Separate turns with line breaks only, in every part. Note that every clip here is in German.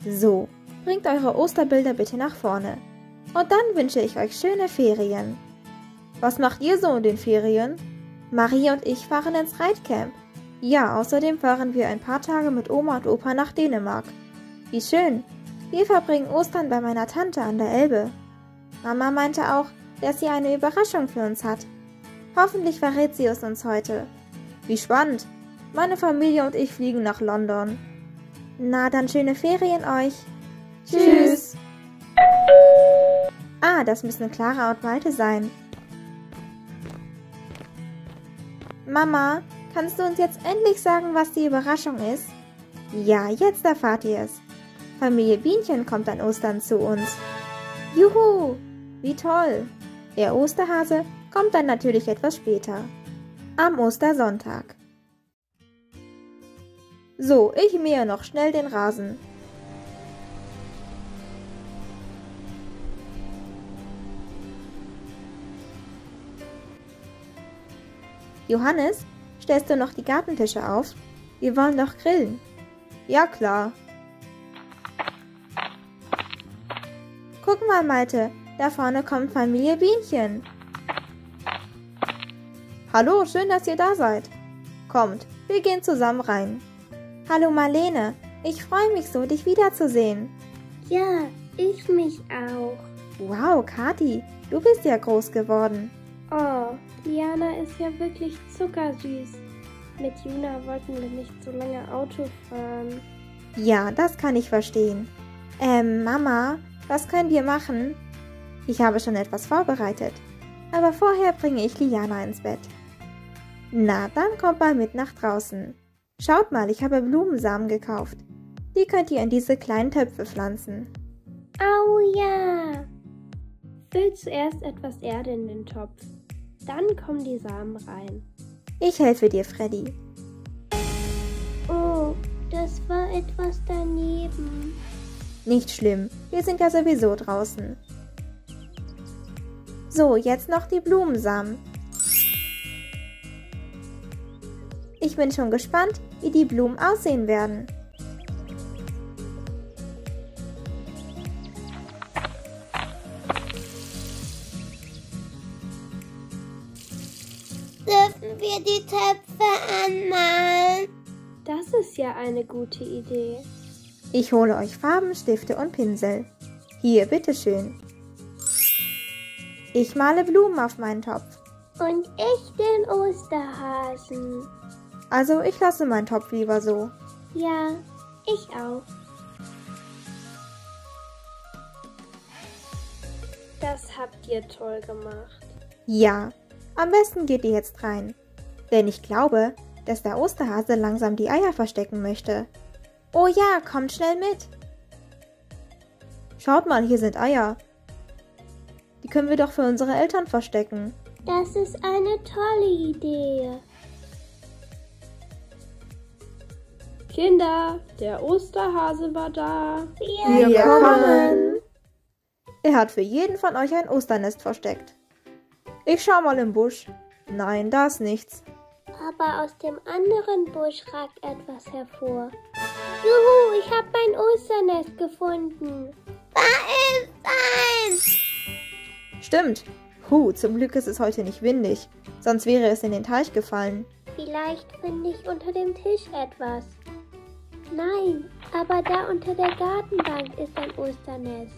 So, bringt eure Osterbilder bitte nach vorne. Und dann wünsche ich euch schöne Ferien. Was macht ihr so in den Ferien? Marie und ich fahren ins Reitcamp. Ja, außerdem fahren wir ein paar Tage mit Oma und Opa nach Dänemark. Wie schön. Wir verbringen Ostern bei meiner Tante an der Elbe. Mama meinte auch, dass sie eine Überraschung für uns hat. Hoffentlich verrät sie es uns heute. Wie spannend. Meine Familie und ich fliegen nach London. Na, dann schöne Ferien euch. Tschüss. Ah, das müssen Clara und Malte sein. Mama, kannst du uns jetzt endlich sagen, was die Überraschung ist? Ja, jetzt erfahrt ihr es. Familie Bienchen kommt an Ostern zu uns. Juhu, wie toll. Der Osterhase kommt dann natürlich etwas später. Am Ostersonntag. So, ich mähe noch schnell den Rasen. Johannes, stellst du noch die Gartentische auf? Wir wollen doch grillen. Ja, klar. Guck mal, Malte, da vorne kommt Familie Bienchen. Hallo, schön, dass ihr da seid. Kommt, wir gehen zusammen rein. Hallo Marlene, ich freue mich so, dich wiederzusehen.
Ja, ich mich auch.
Wow, Kathi, du bist ja groß geworden.
Oh, Diana ist ja wirklich zuckersüß. Mit Juna wollten wir nicht so lange Auto fahren.
Ja, das kann ich verstehen. Mama, was können wir machen? Ich habe schon etwas vorbereitet. Aber vorher bringe ich Liana ins Bett. Na, dann kommt mal mit nach draußen. Schaut mal, ich habe Blumensamen gekauft. Die könnt ihr in diese kleinen Töpfe pflanzen.
Au ja! Füll zuerst etwas Erde in den Topf. Dann kommen die Samen rein.
Ich helfe dir, Freddy.
Oh, das war etwas daneben.
Nicht schlimm, wir sind ja sowieso draußen. So, jetzt noch die Blumensamen. Ich bin schon gespannt, wie die Blumen aussehen werden.
Dürfen wir die Töpfe anmalen? Das ist ja eine gute Idee.
Ich hole euch Farben, Stifte und Pinsel. Hier, bitteschön. Ich male Blumen auf meinen Topf.
Und ich den Osterhasen.
Also, ich lasse meinen Topf lieber so.
Ja, ich auch. Das habt ihr toll gemacht.
Ja, am besten geht ihr jetzt rein. Denn ich glaube, dass der Osterhase langsam die Eier verstecken möchte. Oh ja, kommt schnell mit. Schaut mal, hier sind Eier. Die können wir doch für unsere Eltern verstecken.
Das ist eine tolle Idee. Kinder, der Osterhase war da.
Wir kommen. Er hat für jeden von euch ein Osternest versteckt. Ich schau mal im Busch. Nein, da ist nichts.
Aber aus dem anderen Busch ragt etwas hervor. Juhu, ich habe mein Osternest gefunden. Da ist eins.
Stimmt. Zum Glück ist es heute nicht windig. Sonst wäre es in den Teich gefallen.
Vielleicht finde ich unter dem Tisch etwas. Nein, aber da unter der Gartenbank ist ein Osternest.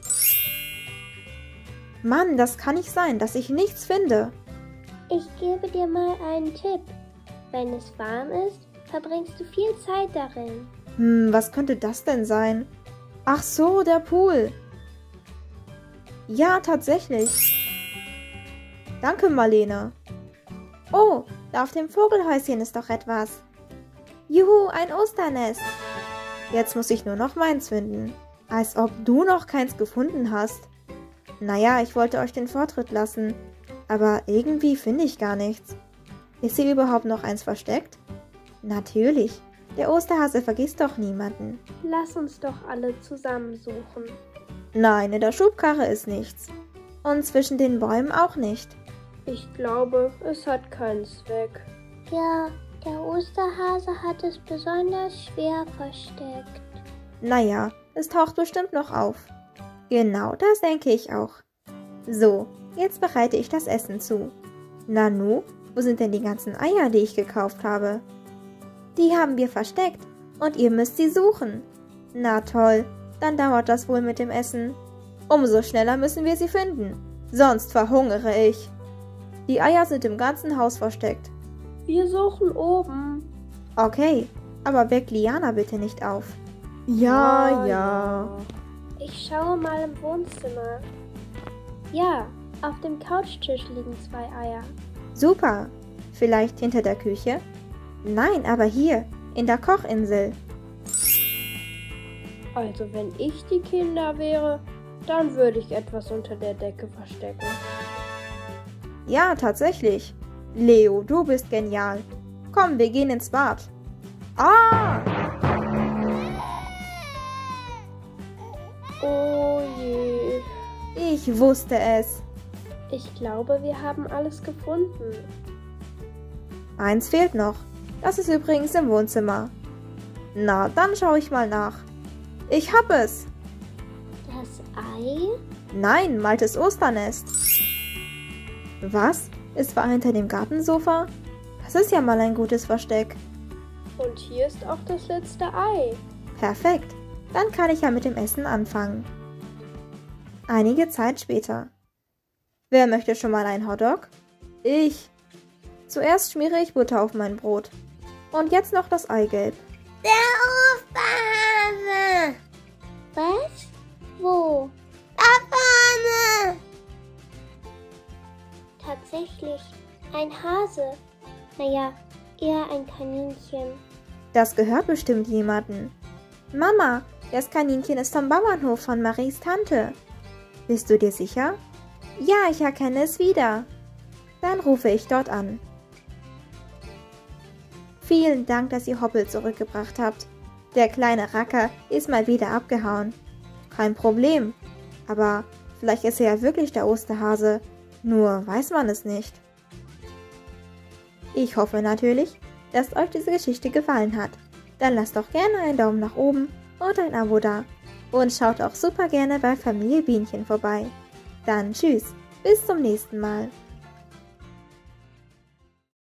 Mann, das kann nicht sein, dass ich nichts finde.
Ich gebe dir mal einen Tipp. Wenn es warm ist, verbringst du viel Zeit darin.
Was könnte das denn sein? Ach so, der Pool. Ja, tatsächlich. Danke, Marlene. Oh, da auf dem Vogelhäuschen ist doch etwas. Juhu, ein Osternest. Jetzt muss ich nur noch meins finden. Als ob du noch keins gefunden hast. Naja, ich wollte euch den Vortritt lassen. Aber irgendwie finde ich gar nichts. Ist hier überhaupt noch eins versteckt? Natürlich. Der Osterhase vergisst doch niemanden.
Lass uns doch alle zusammen suchen.
Nein, in der Schubkarre ist nichts. Und zwischen den Bäumen auch nicht.
Ich glaube, es hat keinen Zweck. Ja, der Osterhase hat es besonders schwer versteckt.
Naja, es taucht bestimmt noch auf. Genau, das denke ich auch. So, jetzt bereite ich das Essen zu. Nanu, wo sind denn die ganzen Eier, die ich gekauft habe? Die haben wir versteckt und ihr müsst sie suchen. Na toll, dann dauert das wohl mit dem Essen. Umso schneller müssen wir sie finden, sonst verhungere ich. Die Eier sind im ganzen Haus versteckt.
Wir suchen oben.
Okay, aber weckt Liana bitte nicht auf.
Ja.
Ich schaue mal im Wohnzimmer. Ja, auf dem Couchtisch liegen 2 Eier.
Super. Vielleicht hinter der Küche? Nein, aber hier, in der Kochinsel.
Also wenn ich die Kinder wäre, dann würde ich etwas unter der Decke verstecken.
Ja, tatsächlich. Leo, du bist genial. Komm, wir gehen ins Bad. Ah!
Oh je.
Ich wusste es.
Ich glaube, wir haben alles gefunden.
Eins fehlt noch. Das ist übrigens im Wohnzimmer. Na, dann schaue ich mal nach. Ich hab es.
Das Ei?
Nein, Maltes Osternest. Was? Es war hinter dem Gartensofa? Das ist ja mal ein gutes Versteck.
Und hier ist auch das letzte Ei.
Perfekt. Dann kann ich ja mit dem Essen anfangen. Einige Zeit später. Wer möchte schon mal einen Hotdog? Ich. Zuerst schmiere ich Butter auf mein Brot. Und jetzt noch das Eigelb.
Der Osterhase! Was? Wo? Da vorne! Tatsächlich, ein Hase. Naja, eher ein Kaninchen.
Das gehört bestimmt jemandem. Mama, das Kaninchen ist vom Bauernhof von Maries Tante. Bist du dir sicher? Ja, ich erkenne es wieder. Dann rufe ich dort an. Vielen Dank, dass ihr Hoppel zurückgebracht habt. Der kleine Racker ist mal wieder abgehauen. Kein Problem. Aber vielleicht ist er ja wirklich der Osterhase. Nur weiß man es nicht. Ich hoffe natürlich, dass euch diese Geschichte gefallen hat. Dann lasst doch gerne einen Daumen nach oben und ein Abo da. Und schaut auch super gerne bei Familie Bienchen vorbei. Dann tschüss, bis zum nächsten Mal.